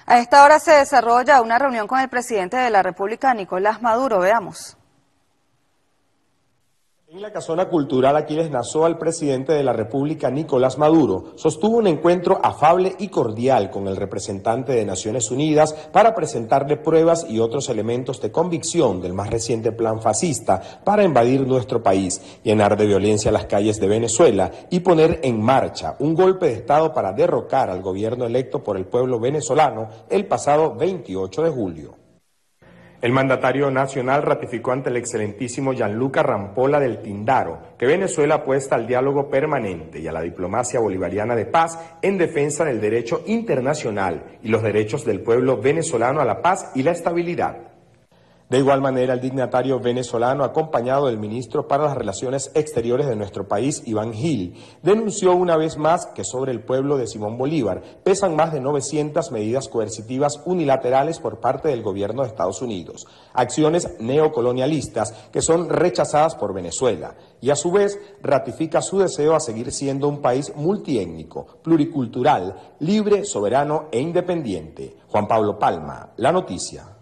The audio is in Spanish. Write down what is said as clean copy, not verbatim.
A esta hora se desarrolla una reunión con el presidente de la República, Nicolás Maduro. Veamos. En la casona cultural Aquiles Nazoa, el presidente de la República, Nicolás Maduro, sostuvo un encuentro afable y cordial con el representante de Naciones Unidas para presentarle pruebas y otros elementos de convicción del más reciente plan fascista para invadir nuestro país, llenar de violencia las calles de Venezuela y poner en marcha un golpe de Estado para derrocar al gobierno electo por el pueblo venezolano el pasado 28 de julio. El mandatario nacional ratificó ante el excelentísimo Gianluca Rampolla del Tindaro que Venezuela apuesta al diálogo permanente y a la diplomacia bolivariana de paz en defensa del derecho internacional y los derechos del pueblo venezolano a la paz y la estabilidad. De igual manera, el dignatario venezolano, acompañado del ministro para las Relaciones Exteriores de nuestro país, Iván Gil, denunció una vez más que sobre el pueblo de Simón Bolívar pesan más de 900 medidas coercitivas unilaterales por parte del gobierno de Estados Unidos, acciones neocolonialistas que son rechazadas por Venezuela, y a su vez ratifica su deseo a seguir siendo un país multiétnico, pluricultural, libre, soberano e independiente. Juan Pablo Palma, La Noticia.